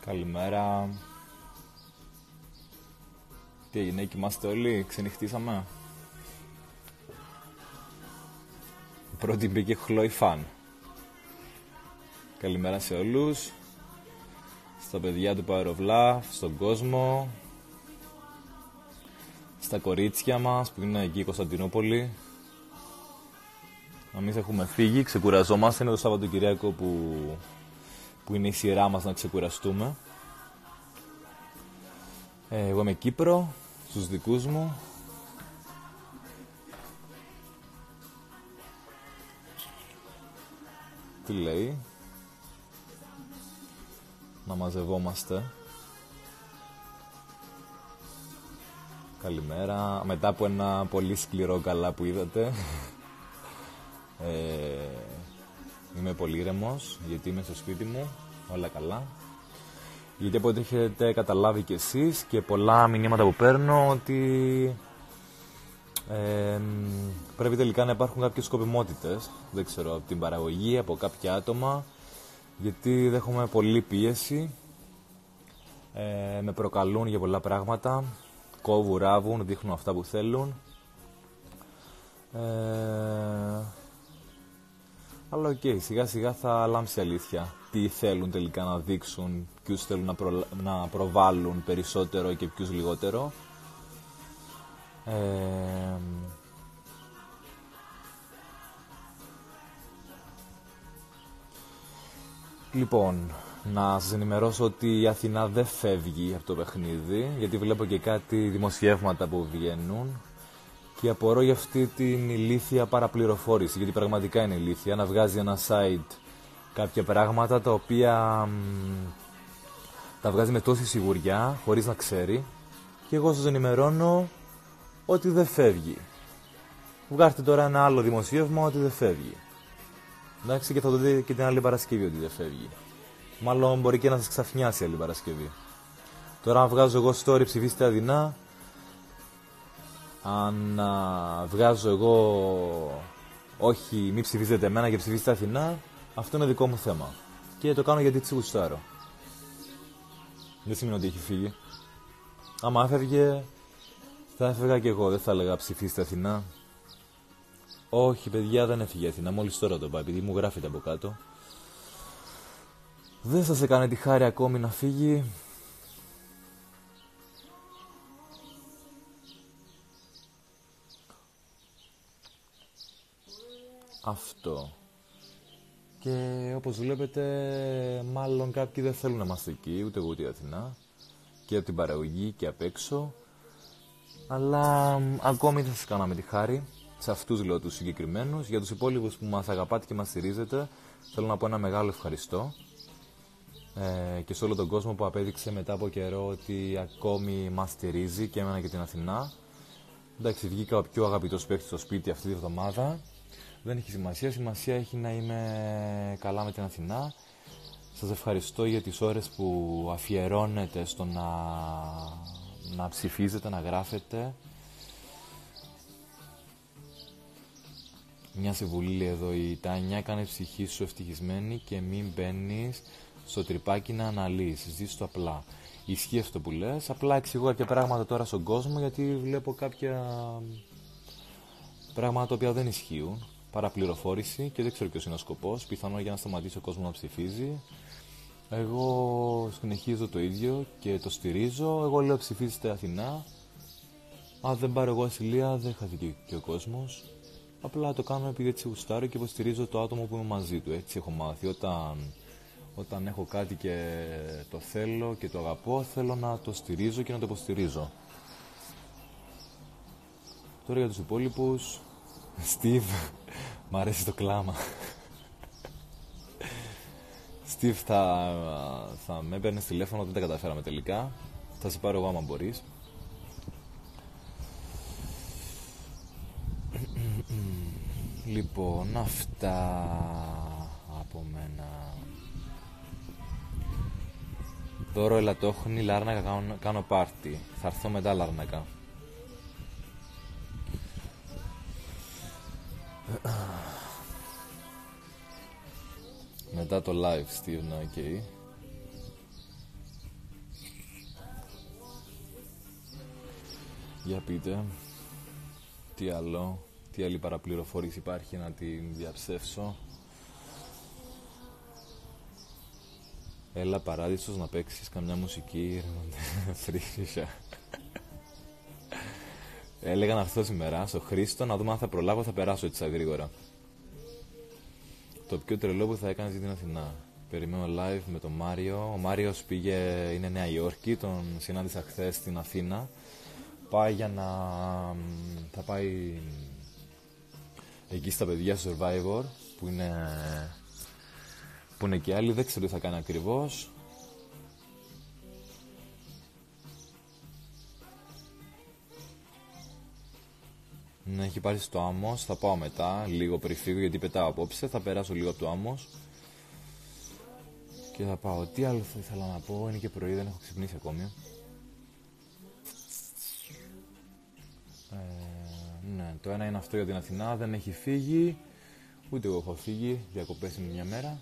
Καλημέρα. Τι έγινε, κοιμάστε όλοι, ξενυχτήσαμε. Πρώτη μπήκε Χλόι Φαν. Καλημέρα σε όλους, στα παιδιά του Power, στον κόσμο, στα κορίτσια μας που είναι εκεί η Κωνσταντινούπολη. Εμείς έχουμε φύγει, ξεκουραζόμαστε, είναι το Σαββατοκυριακό που είναι η σειρά μας να ξεκουραστούμε. Εγώ είμαι Κύπρο, στους δικούς μου. Τι λέει? Να μαζευόμαστε. Καλημέρα. Μετά από ένα πολύ σκληρό καλά που είδατε. Είμαι πολύ ήρεμος γιατί είμαι στο σπίτι μου. Όλα καλά. Γιατί από ό,τι έχετε καταλάβει κι εσείς και πολλά μηνύματα που παίρνω ότι πρέπει τελικά να υπάρχουν κάποιες σκοπιμότητες, δεν ξέρω, από την παραγωγή, από κάποια άτομα, γιατί δέχομαι πολλή πίεση, με προκαλούν για πολλά πράγματα, κόβουν, ράβουν, δείχνουν αυτά που θέλουν, αλλά οκ, σιγά σιγά θα λάμψει η αλήθεια. Τι θέλουν τελικά να δείξουν, ποιους θέλουν να προβάλλουν περισσότερο και ποιους λιγότερο. Λοιπόν, να σας ενημερώσω ότι η Αθηνά δεν φεύγει από το παιχνίδι, γιατί βλέπω και κάτι δημοσιεύματα που βγαίνουν και απορώ για αυτή την ηλίθια παραπληροφόρηση, γιατί πραγματικά είναι ηλίθια να βγάζει ένα site κάποια πράγματα τα οποία τα βγάζει με τόση σιγουριά, χωρίς να ξέρει, και εγώ σας ενημερώνω ότι δεν φεύγει. Βγάζετε τώρα ένα άλλο δημοσίευμα ότι δεν φεύγει. Εντάξει, και θα το δείτε και την άλλη Παρασκευή ότι δεν φεύγει. Μάλλον μπορεί και να σας ξαφνιάσει άλλη Παρασκευή. Τώρα αν βγάζω εγώ story ψηφίστε Αθηνά, αν βγάζω εγώ όχι μη ψηφίζετε εμένα και ψηφίστε Αθηνά, αυτό είναι δικό μου θέμα. Και το κάνω γιατί τσι γουστάρω. Δεν σημαίνει ότι έχει φύγει. Άμα έφευγε, θα έφευγα κι εγώ. Δεν θα έλεγα ψηφίστε Αθηνά. Όχι παιδιά, δεν έφυγε η Αθηνά. Μόλις τώρα το είπα, επειδή μου γράφετε από κάτω. Δεν σας έκανε τη χάρη ακόμη να φύγει. Αυτό. Και όπως βλέπετε, μάλλον κάποιοι δεν θέλουν να είμαστε εκεί, ούτε εγώ ούτε η Αθηνά. Και από την παραγωγή και απ' έξω. Αλλά ακόμη θα σας κάναμε τη χάρη. Σε αυτούς λέω τους συγκεκριμένους. Για τους υπόλοιπους που μας αγαπάτε και μας στηρίζετε, θέλω να πω ένα μεγάλο ευχαριστώ. Και σε όλο τον κόσμο που απέδειξε μετά από καιρό ότι ακόμη μας στηρίζει και εμένα και την Αθηνά. Εντάξει, βγήκα ο πιο αγαπητός παίκτης στο σπίτι αυτή τη εβδομάδα. Δεν έχει σημασία, σημασία έχει να είμαι καλά με την Αθηνά. Σας ευχαριστώ για τις ώρες που αφιερώνετε στο να ψηφίζετε, να γράφετε. Μια συμβουλή εδώ η Τάνια: κάνε ψυχή σου ευτυχισμένη και μην μπαίνεις στο τρυπάκι να αναλύσεις, ζεις το απλά. Ισχύει αυτό που λες, απλά εξηγώ κάποια πράγματα τώρα στον κόσμο, γιατί βλέπω κάποια πράγματα τα οποία δεν ισχύουν. Παραπληροφόρηση και δεν ξέρω ποιος είναι ο σκοπός, πιθανόν για να σταματήσει ο κόσμος να ψηφίζει. Εγώ συνεχίζω το ίδιο και το στηρίζω. Εγώ λέω ψηφίστε Αθηνά. Αν δεν πάρω εγώ ασυλία, δεν χαθεί και ο κόσμος. Απλά το κάνω επειδή έτσι γουστάρω και υποστηρίζω το άτομο που είμαι μαζί του. Έτσι έχω μάθει. Όταν έχω κάτι και το θέλω και το αγαπώ, θέλω να το στηρίζω και να το υποστηρίζω. Τώρα για τους υπόλοιπους, Steve, μ' αρέσει το κλάμα. Steve, θα με έπαιρνες τηλέφωνο, δεν τα καταφέραμε τελικά. Θα σε πάρω εγώ άμα μπορείς. Λοιπόν, αυτά από μένα. Δώρο ελαττόχνη, Λάρνακα, κάνω πάρτι. Θα έρθω μετά Λάρνακα. Μετά το live, Steve, ναι, okay. Για πείτε, τι άλλο, τι άλλη παραπληροφόρηση υπάρχει να την διαψεύσω. Έλα Παράδεισος να παίξεις καμιά μουσική, φρύσια. Έλεγα να έρθω σήμερα στο Χρήστο να δούμε αν θα προλάβω, θα περάσω έτσι γρήγορα. Το πιο τρελό που θα έκανες για την Αθηνά. Περιμένω live με τον Μάριο. Ο Μάριος είναι Νέα Υόρκη, τον συνάντησα χθες στην Αθήνα. Θα πάει εκεί στα παιδιά στο Survivor, που είναι και άλλοι, δεν ξέρω τι θα κάνει ακριβώς. Ναι, έχει πάρει στο Άμμος, θα πάω μετά, λίγο πριν φύγω γιατί πετάω απόψε, θα περάσω λίγο από το Άμμος και θα πάω. Τι άλλο θα ήθελα να πω, είναι και πρωί, δεν έχω ξυπνήσει ακόμη. Ναι, το ένα είναι αυτό για την Αθηνά, δεν έχει φύγει, ούτε εγώ έχω φύγει, διακοπές είναι μια μέρα.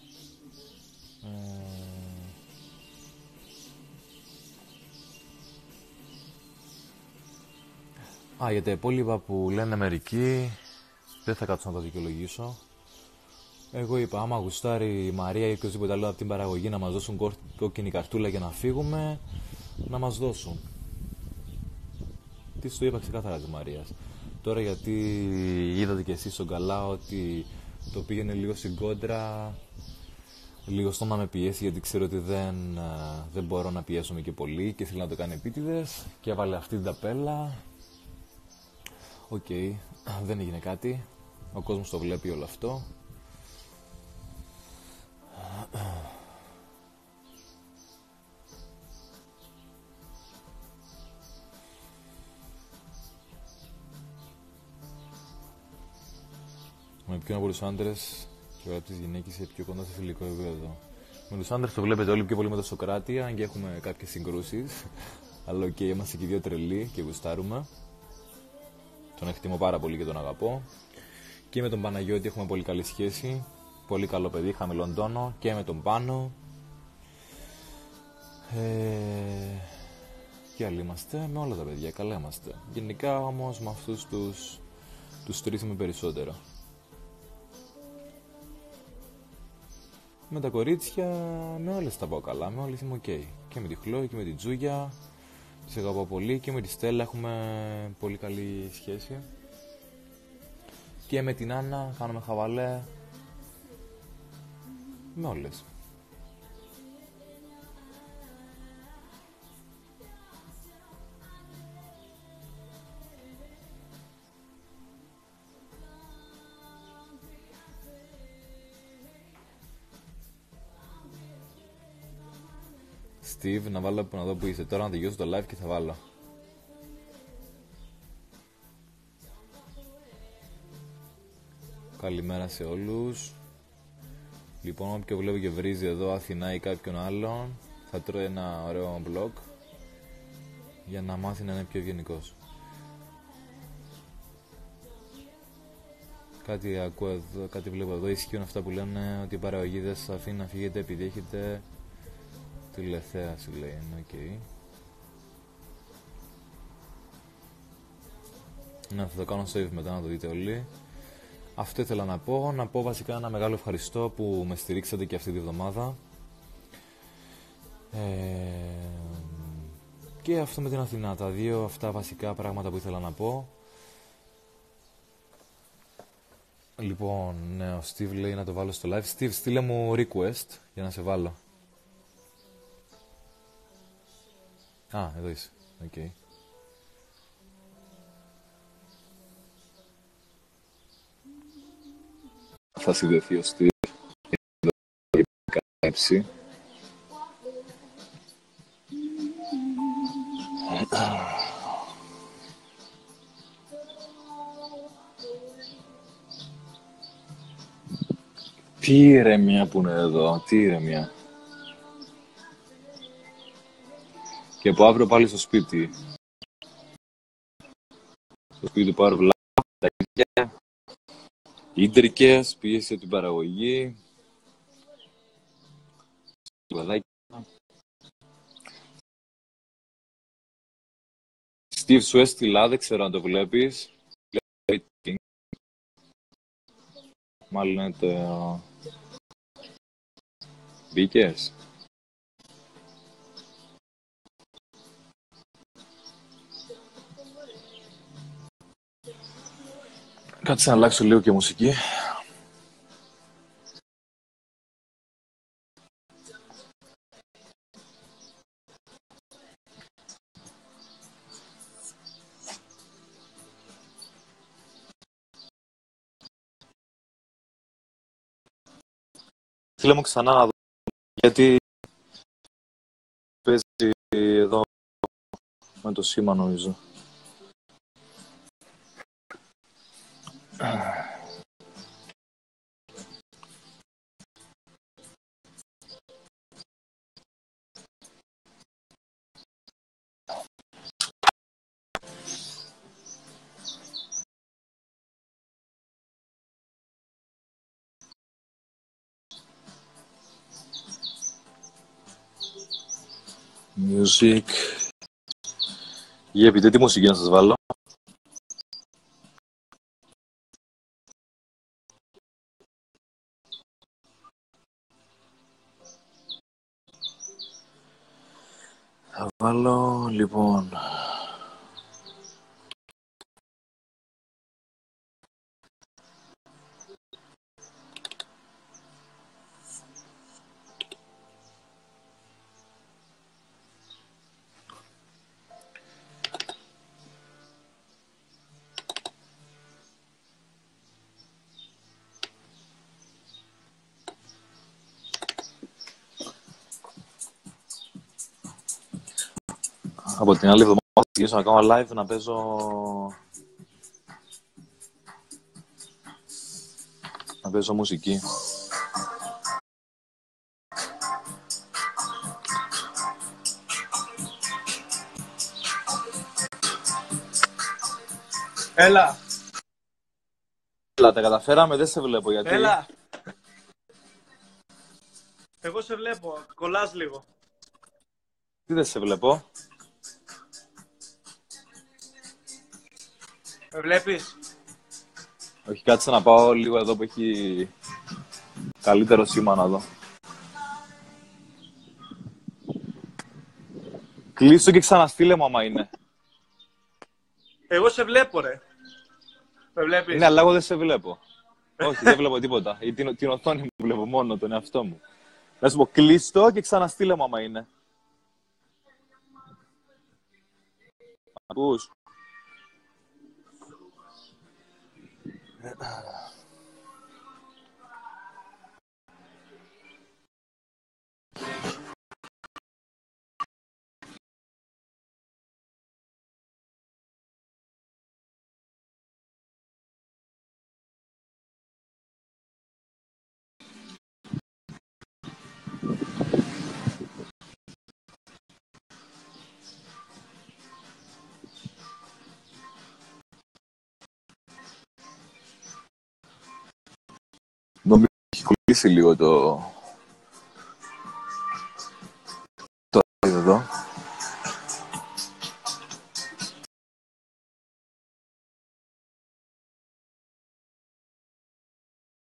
Για τα υπόλοιπα που λένε μερικοί, δεν θα κάτσω να τα δικαιολογήσω. Εγώ είπα, άμα γουστάρει η Μαρία ή οποιοδήποτε άλλο από την παραγωγή να μας δώσουν κόκκινη καρτούλα για να φύγουμε, να μας δώσουν. Τι το είπα ξεκάθαρα της Μαρίας. Τώρα γιατί είδατε κι εσείς στον καλά ότι το πήγαινε λίγο στην κόντρα, λίγο στο να με πιέσει γιατί ξέρω ότι δεν μπορώ να πιέσουμε και πολύ και θέλω να το κάνει επίτηδες και έβαλε αυτή την ταπέλα. Οκ, δεν έγινε κάτι. Ο κόσμος το βλέπει όλο αυτό. Με ποιον από τους άντρες και από τις γυναίκες είσαι πιο κοντά σε φιλικό επίπεδο. Με τους άντρες το βλέπετε όλοι πιο πολύ με το Σοκράτη, αν και έχουμε κάποιες συγκρούσεις. Αλλά οκ, είμαστε και δύο τρελοί και γουστάρουμε. Τον εκτιμώ πάρα πολύ και τον αγαπώ. Και με τον Παναγιώτη έχουμε πολύ καλή σχέση. Πολύ καλό παιδί, χαμηλών τόνο. Και με τον Πάνο. Και άλλοι είμαστε. Με όλα τα παιδιά καλά είμαστε. Γενικά όμως με αυτούς τους τρεις είμαι περισσότερο. Με τα κορίτσια, με όλες τα πάω καλά. Με όλες είμαι οκ. Και με τη Χλόη και με την Τζούγια. Τις αγαπώ πολύ και με τη Στέλλα έχουμε πολύ καλή σχέση. Και με την Άννα κάνουμε χαβαλέ. Με όλες. Steve, να βάλω να δω που είσαι. Τώρα να τελειώσω το live και θα βάλω. Καλημέρα σε όλους. Λοιπόν, όποιο βλέπω και βρίζει εδώ Αθηνά ή κάποιον άλλον, θα τρώει ένα ωραίο blog για να μάθει να είναι πιο ευγενικός. Κάτι ακούω εδώ, κάτι βλέπω εδώ. Ισχύουν αυτά που λένε ότι η παραγωγή δεν σας αφήνει να φύγετε επειδή έχετε τηλεθέαση, λέει. Okay. Να θα το κάνω save μετά να το δείτε όλοι. Αυτό ήθελα να πω. Να πω βασικά ένα μεγάλο ευχαριστώ που με στηρίξατε και αυτή τη βδομάδα. Και αυτό με την Αθηνά. Τα δύο αυτά βασικά πράγματα που ήθελα να πω. Λοιπόν, ναι, ο Steve λέει να το βάλω στο live. Steve, στείλε μου request για να σε βάλω. Εδώ είσαι. Okay. Θα συνδεθεί ο Steve για να καλέψει. Τι ηρεμία που είναι εδώ, τι ηρεμία. Και από αύριο πάλι στο σπίτι. Στο σπίτι του πάρω βλάβα, τα ίδια. Ίντρικες, πίεση από την παραγωγή. Steve σου έστειλα, δεν ξέρω αν το βλέπεις. Μάλλον είναι το... Μπήκες. Κάτσε να αλλάξω λίγο και μουσική. Φίλε μου ξανά να δω, γιατί παίζει εδώ με το σήμα νομίζω. Music. Για πείτε τι μουσική να σας βάλω. Θα βάλω λοιπόν... Από την άλλη εβδομάδα θα αρχίσω να κάνω live, να παίζω μουσική. Έλα. Έλα, τα καταφέραμε, δεν σε βλέπω γιατί. Έλα. Εγώ σε βλέπω, κολλάς λίγο. Τι δεν σε βλέπω. Με βλέπεις? Όχι, κάτσε να πάω λίγο εδώ που έχει καλύτερο σήμα να δω. Κλείστο και ξαναστείλε μου άμα είναι. Εγώ σε βλέπω ρε. Με βλέπεις? Ναι, αλλά εγώ δεν σε βλέπω. Όχι, δεν βλέπω τίποτα. Την οθόνη μου βλέπω μόνο, τον εαυτό μου. Να σου πω, κλείστο και ξαναστείλε μου άμα είναι. Ακούς? Νομίζω έχει κολλήσει λίγο το...